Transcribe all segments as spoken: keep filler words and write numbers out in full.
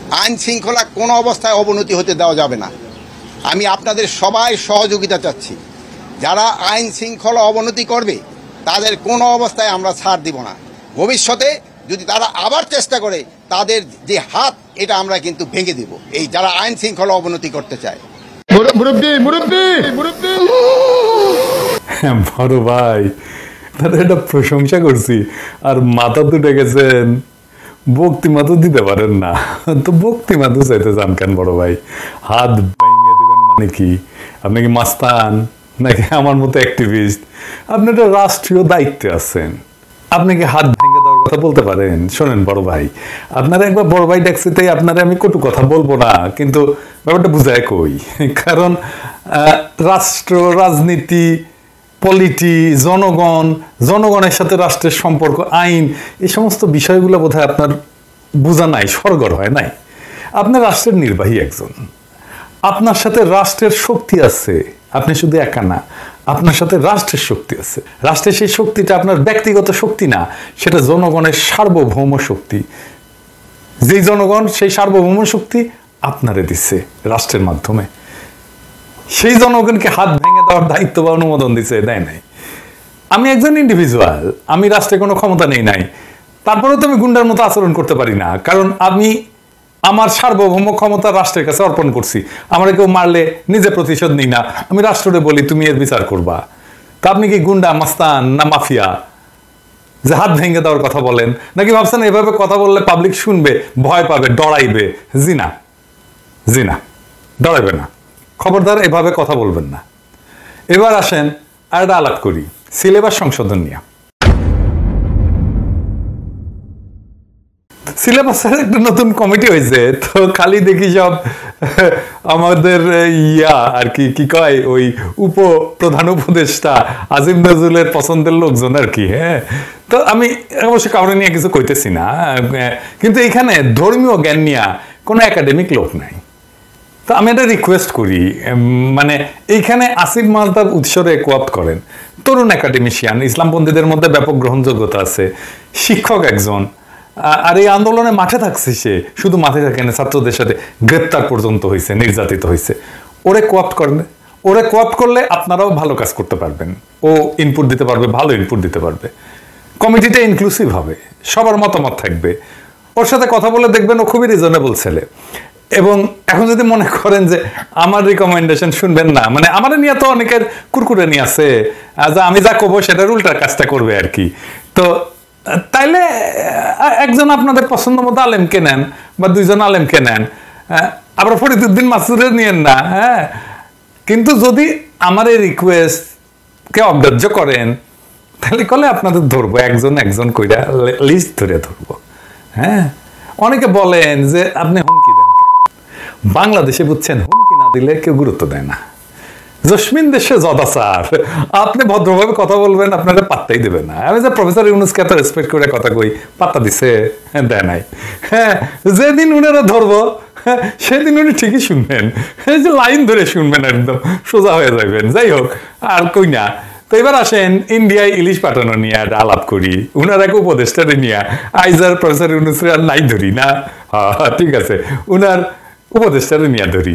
আইন শৃঙ্খলা কোনো অবস্থায় অবনতি হতে দেওয়া যাবে না। আমি আপনাদের সবাই সহযোগিতা চাচ্ছি। যারা আইন শৃঙ্খলা অবনতি করবে তাদের কোনো অবস্থায় আমরা ছাড় দিব না। ভবিষ্যতে যদি তারা আবার চেষ্টা করে তাদের যে হাত এটা আমরা কিন্তু ভেঙে দেব, এই যারা আইন শৃঙ্খলা অবনতি করতে চায়। মুরব্বি মুরব্বি মুরব্বি বড় ভাই, তাদের একটা প্রশংসা করছি আর মাথা তুটে গেছেন, বক্তি মাথা দিতে পারেন না, তো বক্তি মাথা চাইতে চান কেন বড় ভাই? হাত ভেঙে দেবেন মানে কি? আপনি কি মাস্তান নাকি আমার মতো অ্যাক্টিভিস্ট? আপনি একটা রাষ্ট্রীয় দায়িত্বে আছেন, আপনি কি হাত ভেঙে দেওয়ার কথা বলতে পারেন? শোনেন বড় ভাই, আপনারা একবার বড় ভাই ডাকছি তাই আপনারা আমি কটু কথা বলবো না, কিন্তু ব্যাপারটা বুঝায় কই। কারণ রাষ্ট্র, রাজনীতি, পলিটি, জনগণ, জনগণের সাথে রাষ্ট্রের সম্পর্ক, আইন, এই সমস্ত বিষয়গুলো বোধহয় আপনার বোঝা নাই, সরগর হয় নাই। আপনি রাষ্ট্রের নির্বাহী একজন, আপনার সাথে রাষ্ট্রের শক্তি আছে, আপনি শুধু একা না, আপনার সাথে রাষ্ট্রের শক্তি আছে। রাষ্ট্রের সেই শক্তিটা আপনার ব্যক্তিগত শক্তি না, সেটা জনগণের সার্বভৌম শক্তি। যেই জনগণ সেই সার্বভৌম শক্তি আপনারে দিচ্ছে রাষ্ট্রের মাধ্যমে, সেই জনগণকে হাত ভেঙে দেওয়ার দায়িত্ব বা অনুমোদন দিচ্ছে, দেয় নাই। আমি একজন ইন্ডিভিজুয়াল, আমি রাষ্ট্রে কোনো ক্ষমতা নেই নাই, তারপরেও তো আমি গুন্ডার মতো আচরণ করতে পারি না, কারণ আমি আমার সার্বভৌম ক্ষমতা রাষ্ট্রের কাছে অর্পণ করছি। আমার কেউ মারলে নিজে প্রতিশোধ নিই না, আমি রাষ্ট্রকে বলি তুমি এর বিচার করবা। তা আপনি কি গুন্ডা, মাস্তান না মাফিয়া যে হাত ভেঙে দেওয়ার কথা বলেন? নাকি ভাবছেন এভাবে কথা বললে পাবলিক শুনবে, ভয় পাবে, ডরাইবে? জি না, জি না, ডরাইবে না। খবরদার এভাবে কথা বলবেন না। এবার আসেন আর একটা আলাপ করি সিলেবাস সংশোধন নিয়ে। সিলেবাসের একটা নতুন কমিটি হয়েছে, তো খালি দেখি সব আমাদের ইয়া আর কি কি কয় ওই উপ প্রধান উপদেষ্টা আজিম নজরুলের পছন্দের লোকজন আর কি। হ্যাঁ, তো আমি অবশ্য কাউরে নিয়ে কিছু কইতেছি না, কিন্তু এখানে ধর্মীয় জ্ঞান নিয়ে কোনো একাডেমিক লোক নাই। তো আমি একটা রিকোয়েস্ট করি, মানে এইখানে আসিফ মালদার উৎসরে কোঅপ্ট করেন তরুণ একাডেমিশিয়ান, ইসলামপন্থীদের মধ্যে ব্যাপক গ্রহণযোগ্যতা আছে, শিক্ষক একজন, আর এই আন্দোলনে মাঠে থাকছে সে, শুধু মাঠে থাকে না, ছাত্রদের সাথে গ্রেপ্তার পর্যন্ত হয়েছে, নির্যাতিত হয়েছে। ওরে কোঅপ্ট করেন, ওরে কোঅপ্ট করলে আপনারাও ভালো কাজ করতে পারবেন, ও ইনপুট দিতে পারবে, ভালো ইনপুট দিতে পারবে। কমিটিটা ইনক্লুসিভ হবে, সবার মতামত থাকবে। ওর সাথে কথা বলে দেখবেন ও খুবই রিজনেবল ছেলে। এবং এখন যদি মনে করেন যে আমার রিকমেন্ডেশন শুনবেন না, মানে আমার নিয়ে তো অনেকের কুরকুরে নিয়ে আছে, আমি যা করবো সেটার উল্টার কাজটা করবে আর কি, তো তাইলে একজন আপনাদের পছন্দ মতো আলেমকে নেন বা দুইজন আলেমকে নেন, আবার ফরিদউদ্দিন মাসুদের নিয়েন না। হ্যাঁ, কিন্তু যদি আমার এই রিকোয়েস্ট কে অগ্রাহ্য করেন তাহলে কলে আপনাদের ধরবো, একজন একজন কইরা লিস্ট ধরে ধরবো। হ্যাঁ, অনেকে বলেন যে আপনি হুমকি দেন কেন? বাংলাদেশে বুঝছেন হুমকি না দিলে কেউ গুরুত্ব দেয় না। জসমিন দেশে জদাচার, আপনি ভদ্রভাবে কথা বলবেন, আপনারা পাত্তাই দেবেন না। আমি যে প্রফেসর ইউনুসকে এত রেসপেক্ট করে কথা কই, পাত্তা দিছে? দেয় নাই। হ্যাঁ, যেদিন উনারা ধরবো সেদিন উনি ঠিকই শুনবেন, এই যে লাইন ধরে শুনবেন, একদম সোজা হয়ে যাবেন। যাই হোক, আর কই না। তো এবার আসেন ইন্ডিয়ায় ইলিশ পাঠানো নিয়ে একটা আলাপ করি, উনার এক উপদেষ্টারে নিয়ে। আইজার প্রফেসর ইউনুসের আর নাই ধরি না, হ্যাঁ ঠিক আছে, উনার উপদেষ্টারে নিয়ে ধরি।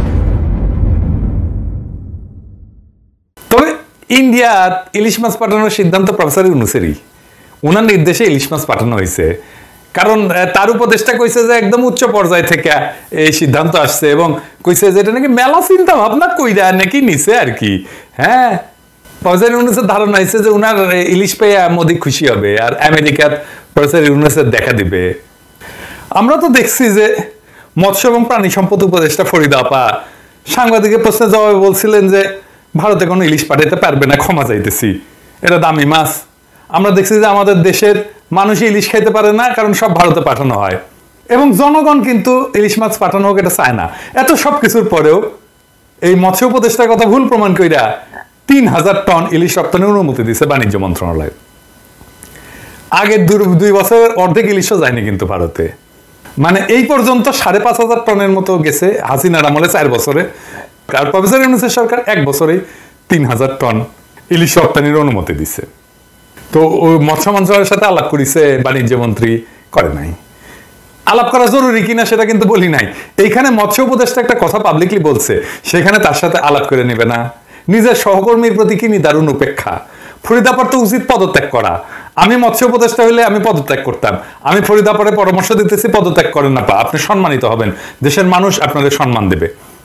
তবে ইন্ডিয়া ইলিশ মাছ পাঠানোর সিদ্ধান্ত প্রফেসর ইউনুসেরই, উনার নির্দেশে ইলিশ মাছ পাঠানো হয়েছে। কারণ তার উপদেষ্টা কইছে যে একদম উচ্চ পর্যায় থেকে এই সিদ্ধান্ত আসছে, এবং কইছে যে এটা নাকি মেলা চিন্তা ভাবনা কইরা নাকি নিছে আর কি। হ্যাঁ, প্রফেসর ইউনুসের ধারণা হয়েছে যে উনার ইলিশ পেয়ে মোদি খুশি হবে আর আমেরিকার প্রফেসর ইউনুসের দেখা দিবে। আমরা তো দেখছি যে মৎস্য এবং প্রাণী সম্পদ উপদেষ্টা ফরিদা আপা সাংবাদিকের প্রশ্নের জবাবে বলছিলেন যে ভারতে কোনো ইলিশ পাঠাইতে পারবে না, ক্ষমা চাইতেছি, এটা দামি মাছ। আমরা দেখছি যে আমাদের দেশের মানুষ ইলিশ খাইতে পারে না, কারণ সব ভারতে পাঠানো হয়, এবং জনগণ কিন্তু ইলিশ মাছ পাঠানো হোক এটা চায় না। এত সব কিছুর পরেও এই মৎস্য উপদেষ্টার কথা ভুল প্রমাণ কইরা তিন হাজার টন ইলিশ রপ্তানির অনুমতি দিচ্ছে বাণিজ্য মন্ত্রণালয়। আগের দুই বছরের অর্ধেক ইলিশও যায়নি কিন্তু ভারতে, মানে এই পর্যন্ত সাড়ে পাঁচ হাজার টনের মতো গেছে হাসিনার আমলে চার বছরে। আর প্রফেসর ইউনুসের সরকার এক বছরেই তিন হাজার টন ইলিশ রপ্তানির অনুমতি দিচ্ছে। তো ওই মৎস্য মন্ত্রণালয়ের সাথে আলাপ করেছে বাণিজ্য মন্ত্রী, করে নাই। আলাপ করা জরুরি কিনা সেটা কিন্তু বলি নাই। এইখানে মৎস্য উপদেষ্টা একটা কথা পাবলিকলি বলছে, সেখানে তার সাথে আলাপ করে নেবে না? নিজের সহকর্মীর প্রতি কি নিদারুণ উপেক্ষা। ফরিদাপার তো উচিত পদত্যাগ করা। আমি মৎস্য উপদেষ্টা হইলে আমি পদত্যাগ করতাম। আমি ফরিদাপারে পরামর্শ দিতেছি পদত্যাগ করেন না পা, আপনি সম্মানিত হবেন, দেশের মানুষ আপনাদের সম্মান দেবে।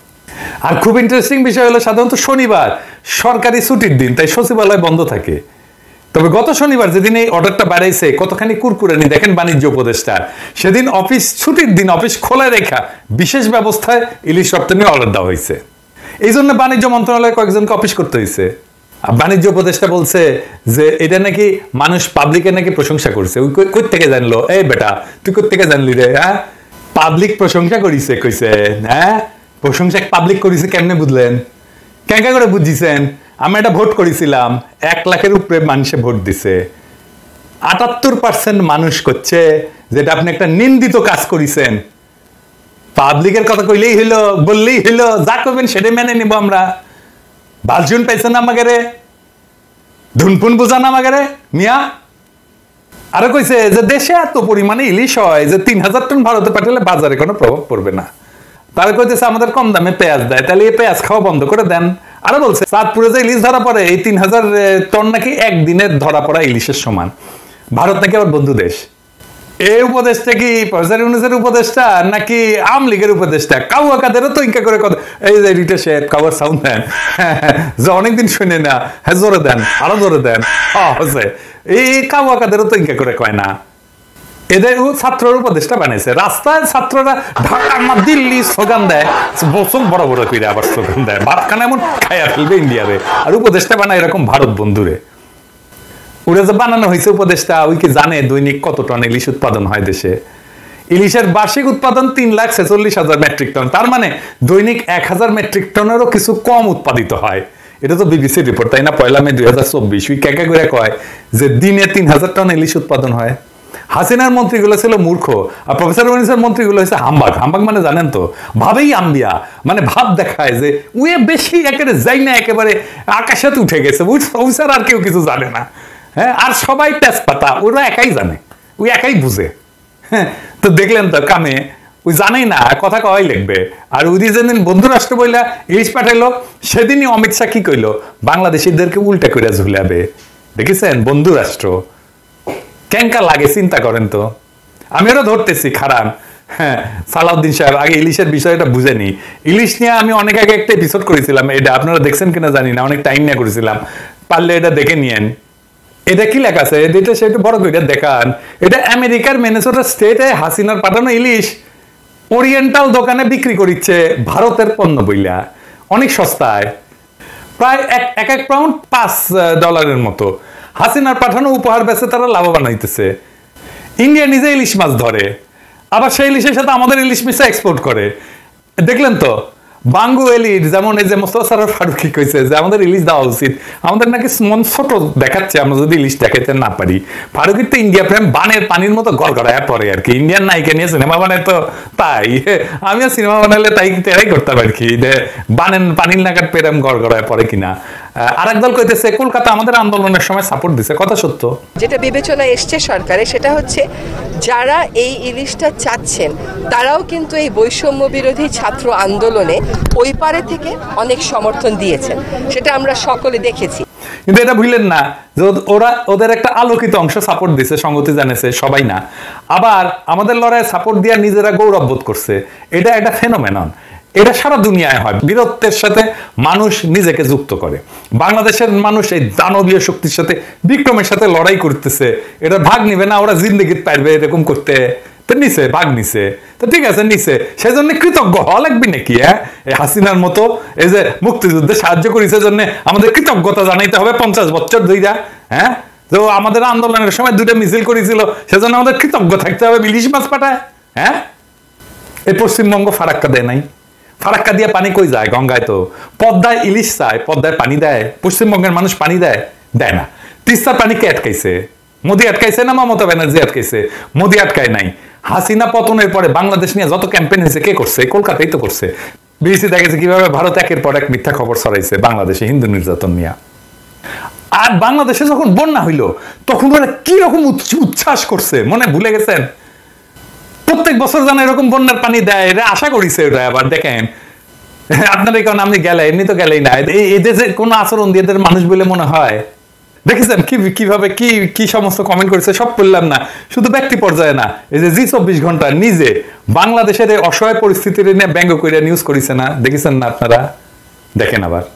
আর খুব ইন্টারেস্টিং বিষয় হলো সাধারণত শনিবার সরকারি ছুটির দিন, তাই সচিবালয় বন্ধ থাকে। তবে গত শনিবার যেদিন এই অর্ডারটা বাড়াইছে কতখানি কুরকুরানি দেখেন বাণিজ্য উপদেষ্টার। সেদিন অফিস ছুটির দিন অফিস খোলা রেখা বিশেষ ব্যবস্থায় ইলিশ রপ্তানি অর্ডার দেওয়া হয়েছে। এই জন্য বাণিজ্য মন্ত্রণালয়ে কয়েকজনকে অফিস করতে হয়েছে। বাণিজ্য উপদেষ্টা বলছে যে এটা নাকি মানুষ পাবলিকে নাকি প্রশংসা করছে। ওই কই থেকে জানলো? এই বেটা তুই কই থেকে জানলি রে? হ্যাঁ, পাবলিক প্রশংসা করিছে কইছে। হ্যাঁ, প্রশংসা পাবলিক করিছে কেমনে বুঝলেন? কেঙ্কা করে বুঝিছেন? আমি এটা ভোট করেছিলাম, এক লাখের উপরে মানুষে ভোট দিছে। আটাত্তর পার্সেন্ট মানুষ করছে যেটা আপনি একটা নিন্দিত কাজ করেছেন। পাবলিকের কথা কইলেই হইলো, বললেই হইলো, যা করবেন সেটা মেনে নিব আমরা। বালজুন পাইছেন আমাকে রে, ধুনপুন বুঝান আমাকে রে মিয়া। আরো কইছে যে দেশে এত পরিমাণে ইলিশ হয় যে তিন হাজার টন ভারতে পাঠালে বাজারে কোনো প্রভাব পড়বে না। তারা কইতেছে আমাদের কম দামে পেঁয়াজ দেয়, তাহলে এই পেঁয়াজ খাওয়া বন্ধ করে দেন। আরো বলছে চাঁদপুরে যে ইলিশ ধরা পড়ে এই তিন হাজার টন নাকি একদিনের ধরা পড়া ইলিশের সমান। ভারত নাকি আবার বন্ধু দেশ। এই উপদেশটা কি প্রফেসর ইউনূসের উপদেশটা নাকি আওয়ামী লীগের উপদেশটা? কাউয়া কাদেরও তো ইনকা করে কথা। এই যে রিটা শেখ কাউয়ার সাউন্ড দেন যে অনেকদিন শুনে না, হ্যাঁ জোরে দেন, আরো জোরে দেন। হচ্ছে এই কাউয়া কাদেরও তো ইনকা করে কয় না। এদের ছাত্রর উপদেশটা বানাইছে। রাস্তায় ছাত্ররা ঢাকা না দিল্লি স্লোগান দেয়, বছর বড় বড় করে আবার স্লোগান দেয়, ভাতখানা এমন খাইয়া ফেলবে ইন্ডিয়ারে। আর উপদেশটা বানায় এরকম ভারত বন্ধুরে। ওরা যে বানানো হয়েছে উপদেশটা, ওই কি জানে দৈনিক কত টন ইলিশ উৎপাদন হয় দেশে? ইলিশের বার্ষিক উৎপাদন তিন লাখ ছেচল্লিশ হাজার মেট্রিক টন। তার মানে দৈনিক এক হাজার মেট্রিক টনেরও কিছু কম উৎপাদিত হয়। এটা তো বিবিসির রিপোর্ট, তাই না? পয়লা মে দুই হাজার চব্বিশ ওই ক্যাকা করে কয় যে দিনে তিন হাজার টন ইলিশ উৎপাদন হয়। হাসিনার মন্ত্রীগুলো ছিল মূর্খ, আর প্রফেসর ইউনূসের মন্ত্রীগুলো হচ্ছে হাম্বাগ। হাম্বাগ মানে জানেন তো, ভাবেই আম্বিয়া, মানে ভাব দেখায় যে উয়ে বেশি একেবারে যাই না, একেবারে আকাশাতে উঠে গেছে, ওইসার আর কেউ কিছু জানে না। হ্যাঁ, আর সবাই তেজপাতা, ওরা একাই জানে, ওই একাই বুঝে। হ্যাঁ, তো দেখলেন তো কামে ওই জানেই না, কথা কওয়াই লিখবে। আর ওই যেদিন বন্ধু রাষ্ট্র বইলা ইলিশ পাঠাইলো সেদিনই অমিত শাহ কি কইলো? বাংলাদেশিদেরকে উল্টা করে ঝুলাবে। দেখেছেন বন্ধু রাষ্ট্র কেঙ্কা লাগে চিন্তা করেন তো। আমি ওরা ধরতেছি খারাপ। হ্যাঁ, সালাউদ্দিন সাহেব আগে ইলিশের বিষয়টা বুঝেনি। ইলিশ নিয়ে আমি অনেক আগে একটা এপিসোড করেছিলাম, এটা আপনারা দেখছেন কিনা জানি না, অনেক টাইম নিয়ে করেছিলাম, পারলে এটা দেখে নিয়েন। এটা কি লেখা আছে এটা সেটা বড় করে দেখান। এটা আমেরিকার মিনেসোটা স্টেটে হাসিনার পাঠানো ইলিশ ওরিয়েন্টাল দোকানে বিক্রি করছে ভারতের পণ্য বইলা অনেক সস্তায়, প্রায় এক এক এক পাউন্ড পাঁচ ডলারের মতো। হাসিনার পাঠানো উপহার বেচে তারা লাভবান হইতেছে। ইন্ডিয়া নিজে ইলিশ মাছ ধরে, আবার সেই ইলিশের সাথে আমাদের ইলিশ মিশা এক্সপোর্ট করে। দেখলেন তো বাঙ্গু এলির যেমন এই যে মোস্তফা সরোয়ার ফারুকী কইছে যে আমাদের ইলিশ দেওয়া উচিত, আমাদের নাকি মন ছোট দেখাচ্ছে আমরা যদি ইলিশ দেখাইতে না পারি। ফারুকির তো ইন্ডিয়া প্রেম বানের পানির মতো গড়গড়ায় পড়ে আর কি। ইন্ডিয়ান নায়িকা নিয়ে সিনেমা বানায় তো তাই, আমিও সিনেমা বানালে তাই তেরাই করতাম আর কি, বানের পানির নাগাদ প্রেম গড়গড়ায় পড়ে কিনা। আর একদল কইতেছে কলকাতা আমাদের আন্দোলনের সময় সাপোর্ট দিছে, কথা সত্য। যেটা বিবেচনা এসছে সরকারে সেটা হচ্ছে যারা এই ইলিশটা চাচ্ছেন তারাও কিন্তু এই বৈষম্য বিরোধী ছাত্র আন্দোলনে ওই পারে থেকে অনেক সমর্থন দিয়েছেন, সেটা আমরা সকলে দেখেছি। কিন্তু এটা ভুলেন না যে ওরা ওদের একটা আলোকিত অংশ সাপোর্ট দিছে, সংগতি জানেছে, সবাই না। আবার আমাদের লড়াইয়ে সাপোর্ট দিয়ে নিজেরা গৌরব বোধ করছে। এটা একটা ফেনোমেনন, এটা সারা দুনিয়ায় হয়। বীরত্বের সাথে মানুষ নিজেকে যুক্ত করে। বাংলাদেশের মানুষ এই দানবীয় শক্তির সাথে বিক্রমের সাথে লড়াই করতেছে, এটা ভাগ নিবে না, ওরা জিন্দগিত পারবে এরকম করতে, তো নিছে, ভাগ নিছে, তো ঠিক আছে নিছে, সেজন্য কৃতজ্ঞ হওয়া লাগবে নাকি? হ্যাঁ, এই হাসিনার মতো এই যে মুক্তিযুদ্ধে সাহায্য করেছে জন্য আমাদের কৃতজ্ঞতা জানাইতে হবে পঞ্চাশ বছর ধইরা? হ্যাঁ, তো আমাদের আন্দোলনের সময় দুইটা মিছিল করেছিল সেজন্য আমাদের কৃতজ্ঞ থাকতে হবে ইলিশ মাছ পাঠায়? হ্যাঁ, এই পশ্চিমবঙ্গ ফারাক্কা দেয় নাই। ফারাক্কা দিয়ে পানি কই যায়? গঙ্গায়। তো পদ্মায় ইলিশ চায়, পদ্মায় পানি দেয় পশ্চিমবঙ্গের মানুষ? পানি দেয়? দেয় না। তিস্তার পানি কে আটকাইছে? মোদি আটকাইছে না মমতা ব্যানার্জি আটকাইছে? মোদি আটকায় নাই। হাসিনা পতনের পরে বাংলাদেশ নিয়ে যত ক্যাম্পেইন হয়েছে কে করছে? কলকাতাই তো করছে। বিবিসি দেখেছে কিভাবে ভারত একের পর এক মিথ্যা খবর ছড়াইছে বাংলাদেশে হিন্দু নির্যাতন নিয়ে। আর বাংলাদেশে যখন বন্যা হইল তখন ওরা কি রকম উচ্ছ্বাস করছে মনে ভুলে গেছেন? প্রত্যেক বছর যেন এরকম বন্যার পানি দেয়, এটা আশা করিছে। ওটা আবার দেখেন আপনার কারণে আপনি গেলে, এমনি তো গেলেই না, এই দেশে কোন আচরণ দিয়ে এদের মানুষ বলে মনে হয়? দেখেছেন কি কিভাবে কি কি সমস্ত কমেন্ট করেছে, সব বললাম না, শুধু ব্যক্তি পর্যায়ে না, এই যে জি চব্বিশ ঘন্টা নিজে বাংলাদেশের এই অসহায় পরিস্থিতির নিয়ে ব্যঙ্গ করে নিউজ করেছে না, দেখেছেন না আপনারা? দেখেন আবার,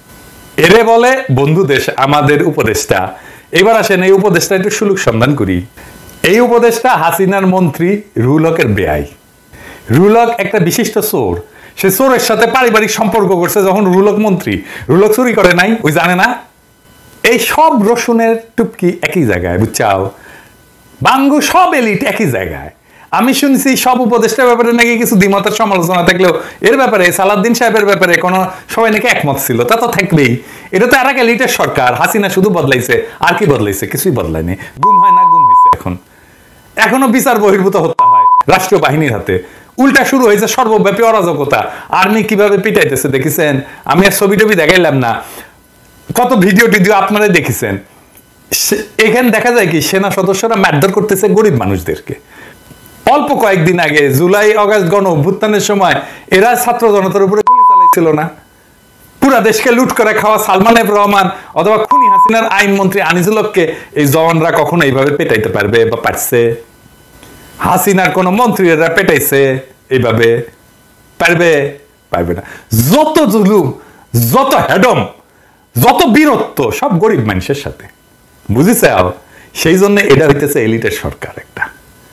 এরে বলে বন্ধু দেশ আমাদের উপদেষ্টা। এবার আসেন এই উপদেষ্টা একটু সুলুক সন্ধান করি। এই উপদেষ্টা হাসিনার মন্ত্রী রুহুল হকের বেয়াই। রুহুল হক একটা বিশিষ্ট চোর, সে চোরের সাথে পারিবারিক সম্পর্ক করছে যখন রুহুল হক মন্ত্রী। রুহুল হক চুরি করে নাই, ওই জানে না? এই সব রসুনের টুপকি একই জায়গায়, বুঝছাও? বাঙ্গু সব এলিট একই জায়গায়। আমি শুনছি সব উপদেষ্টার ব্যাপারে নাকি কিছু দ্বিমতের সমালোচনা থাকলেও এর ব্যাপারে সালাউদ্দিন সাহেবের ব্যাপারে কোনো সবাই নাকি একমত ছিল। তা তো থাকবেই, এটা তো আর এক এলিটের সরকার। হাসিনা শুধু বদলাইছে, আর কি বদলাইছে? কিছুই বদলায়নি। গুম হয় না, গুম হয়েছে। এখন এখনো বিচার বহির্ভূত হত্যা হয় রাষ্ট্রীয় বাহিনীর হাতে। উল্টা শুরু হয়েছে সর্বব্যাপী অরাজকতা। আর্মি কিভাবে পিটাইতেছে দেখেছেন? আমি আর ছবি টবি দেখাইলাম না, কত ভিডিও টিডিও আপনারা দেখেছেন। এখানে দেখা যায় কি সেনা সদস্যরা মারধর করতেছে গরিব মানুষদেরকে। অল্প কয়েকদিন আগে জুলাই অগাস্ট গণ অভ্যুত্থানের সময় এরা ছাত্র জনতার উপরে গুলি চালাইছিল না? পুরা দেশকে লুট করে খাওয়া সালমান এফ রহমান অথবা খুনি হাসিনার আইনমন্ত্রী আনিসুল হককে এই জওয়ানরা কখনো এইভাবে পেটাইতে পারবে বা পারছে? হাসিনার কোন মন্ত্রীরা পেটাইছে এইভাবে? পারবে? পারবে না। যত জুলুম, যত হেডম, যত বীরত্ব সব গরিব মানুষের সাথে, বুঝেছে? সেই জন্য এটা হইতেছে এলিটের সরকার, একটা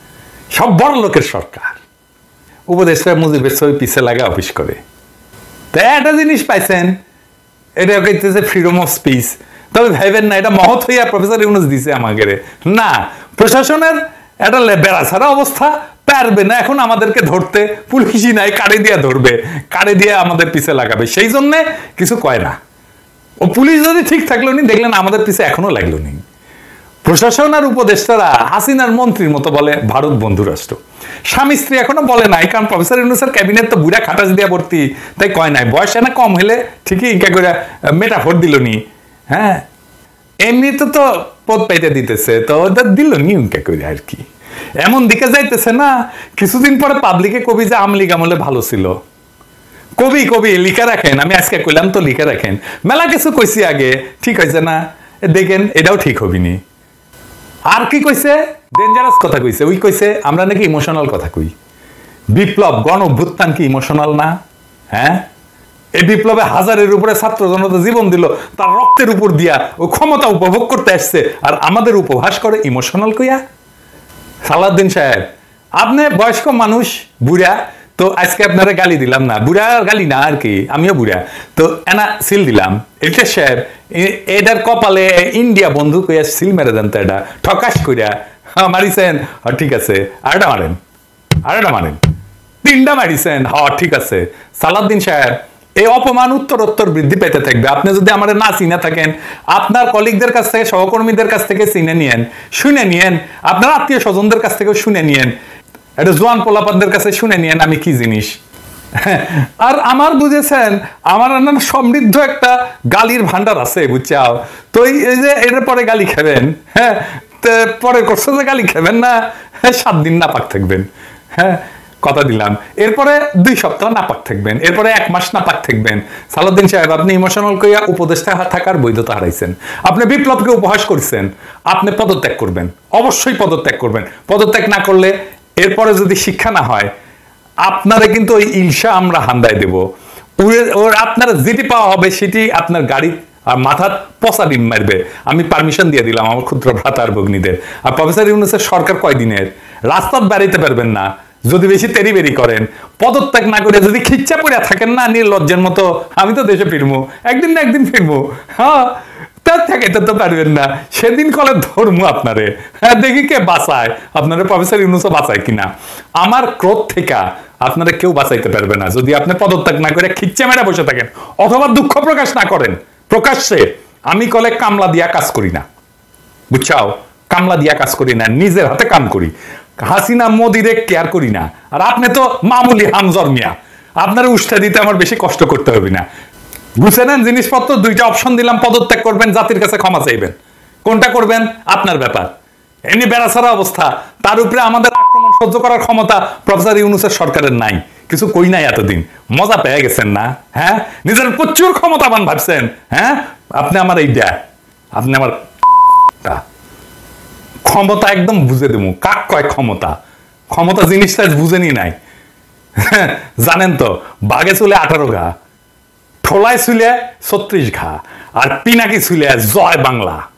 সব বড় লোকের সরকার। উপদেষ্টা মুজিবের ছবি পিছে লাগা অফিস করে। তাই একটা জিনিস পাইছেন, এটা হইতেছে ফ্রিডম অফ স্পিচ। তবে ভাইবেন না এটা মহৎ হইয়া প্রফেসর ইউনুস দিছে আমাকে না। প্রশাসনের একটা বেড়া ছাড়া অবস্থা, পারবে না এখন আমাদেরকে ধরতে। পুলিশই নাই, কাড়ে দিয়ে ধরবে, কাড়ে দিয়ে আমাদের পিছে লাগাবে। সেই জন্য কিছু কয় না। ও পুলিশ যদি ঠিক থাকলো নি, দেখলেন আমাদের পিছে এখনো লাগলো নি। প্রশাসন আর উপদেষ্টারা হাসিনার মন্ত্রীর মতো বলে ভারত বন্ধু রাষ্ট্র। স্বামী স্ত্রী এখনো বলে নাই, কারণ প্রফেসর ইউনুসের ক্যাবিনেট তো বুড়া খাটাস দিয়া ভর্তি, তাই কয় নাই। বয়স না কম হলে ঠিকই ইনকা করে মেটাফোর দিল নি। হ্যাঁ, এমনিতে তো পদ পাইতে দিতেছে, তো ওটা দিল নি ইনকা করে আর কি। এমন দিকে যাইতেছে না, কিছুদিন পরে পাবলিকে কবি যে আমলিগ আমলে ভালো ছিল। কবি কবি লিখে রাখেন, আমি আজকে কইলাম তো লিখে রাখেন। মেলা কিছু কইছি আগে, ঠিক হয়েছে না? দেখেন এটাও ঠিক হবিনি। আর কি কইছে? ডেঞ্জারাস কথা কইছে। ওই কইছে আমরা নাকি ইমোশনাল কথা কই। বিপ্লব গণ অভ্যুত্থান কি ইমোশনাল না? হ্যাঁ, এই বিপ্লবে হাজারের উপরে ছাত্র জনতা জীবন দিল, তার রক্তের উপর দিয়া ও ক্ষমতা উপভোগ করতে আসছে, আর আমাদের উপহাস করে ইমোশনাল কইয়া। সালাউদ্দিন সাহেব, আপনি বয়স্ক মানুষ, বুড়া, তো আজকে আপনারা গালি দিলাম না, বুড়া গালি না আর কি, আমিও বুড়া, তো এনা সিল দিলাম। এটা সাহেব এটার কপালে ইন্ডিয়া বন্ধু কইয়া সিল মেরে দেন, তো এটা ঠকাস কইরা মারিছেন। হ ঠিক আছে, আরেটা মারেন, আরেটা মারেন, তিনটা মারিছেন। হ ঠিক আছে। সালাউদ্দিন সাহেব, এই অপমান উত্তরোত্তর বৃদ্ধি পেতে থাকবে। আপনি যদি আমাদের না চিনে থাকেন, আপনার কলিগদের কাছ থেকে, সহকর্মীদের কাছ থেকে চিনে নিয়েন, শুনে নিয়েন, আপনার আত্মীয় স্বজনদের কাছ থেকেও শুনে নিয়েন, এটা জোয়ান পোলাপানদের কাছে শুনে নিয়েন আমি কি জিনিস। আর আমার বুঝেছেন, আমার সমৃদ্ধ একটা গালির ভান্ডার আছে, বুঝছাও তো। এই যে এর পরে গালি খাবেন, হ্যাঁ, পরে করছে যে গালি খাবেন না, সাত দিন নাপাক থাকবেন। হ্যাঁ, কথা দিলাম। এরপরে দুই সপ্তাহ নাপাক থাকবেন, এরপরে এক মাস নাপাক থাকবেন। সালাউদ্দিন সাহেব, আপনি ইমোশনাল কইয়া উপদেষ্টা থাকার বৈধতা হারাইছেন। আপনি বিপ্লবকে উপহাস করছেন। আপনি পদত্যাগ করবেন, অবশ্যই পদত্যাগ করবেন। পদত্যাগ না করলে এরপরে যদি শিক্ষা না হয়, আপনারা কিন্তু ওই ইলশা আমরা হান্দায় দেব। ওর আপনার যেটি পাওয়া হবে সেটি আপনার গাড়ি আর মাথার পচা ডিম মারবে। আমি পারমিশন দিয়ে দিলাম আমার ক্ষুদ্র ভ্রাতার ভগ্নীদের। আর প্রফেসর ইউনুসের সরকার কয়দিনের, রাস্তাত বাড়িতে পারবেন না যদি বেশি তেরি বেরি করেন। পদত্যাগ না করে যদি খিচ্চা পড়ে থাকেন না নির্লজ্জের মতো, আমি তো দেশে ফিরবো, একদিন না একদিন ফিরবো। হ্যাঁ, তার থেকে তো পারবেন না, সেদিন কলে ধর্ম আপনারে। হ্যাঁ, দেখি কে বাঁচায় আপনারা, প্রফেসর ইউনুসও বাঁচায় কিনা। আমার ক্রোধ থেকে আপনারা কেউ বাঁচাইতে পারবে না যদি আপনি পদত্যাগ না করে খিচ্চা মেরা বসে থাকেন, অথবা দুঃখ প্রকাশ না করেন প্রকাশ্যে। আমি কলে কামলা দিয়া কাজ করি না, বুঝছাও, কামলা দিয়া কাজ করি না, নিজের হাতে কাম করি। হাসিনা মোদিরে কেয়ার করি না। আর আপনি তো মামুলি হামজর মিয়া, আপনার উষ্ঠা দিতে আমার বেশি কষ্ট করতে হবে না। বুঝে নেন জিনিসপত্র। দুইটা অপশন দিলাম, পদত্যাগ করবেন, জাতির কাছে ক্ষমা চাইবেন। কোনটা করবেন আপনার ব্যাপার। এমনি বেড়াছাড়া অবস্থা, তার উপরে আমাদের আক্রমণ সহ্য করার ক্ষমতা প্রফেসর ইউনূসের সরকারের নাই, কিছু কই নাই এতদিন, মজা পেয়ে গেছেন না? হ্যাঁ, নিজের প্রচুর ক্ষমতাবান ভাবছেন। হ্যাঁ, আপনি আমার এইটা, আপনি আমার ক্ষমতা একদম বুঝে দেবো, কাক কয় ক্ষমতা, ক্ষমতা জিনিসটা বুঝেনি নাই। জানেন তো, বাঘে চুলে আঠারো ঘা, ঠোলায় চুলে ছত্রিশ ঘা, আর পিনাকি চুলে জয় বাংলা।